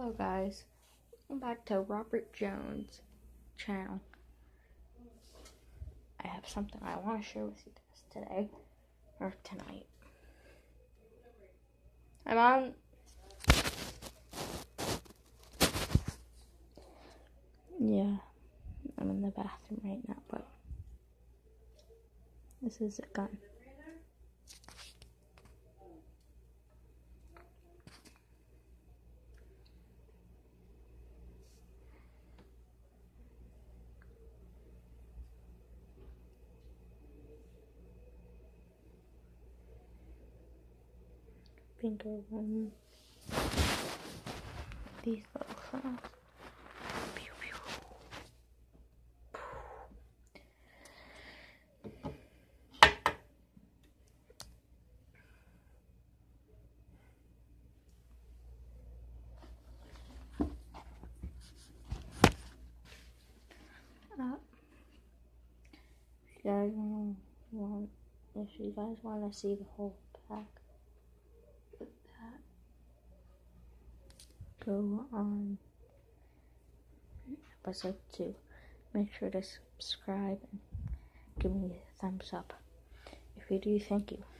Hello guys, welcome back to Robert Jones channel. I have something I want to share with you guys today, or tonight. I'm in the bathroom right now, but this is a gun. Finger one. These little sounds. Pew, pew. If you guys want to see the whole pack with that, go on episode 2. Make sure to subscribe and give me a thumbs up. If you do, thank you.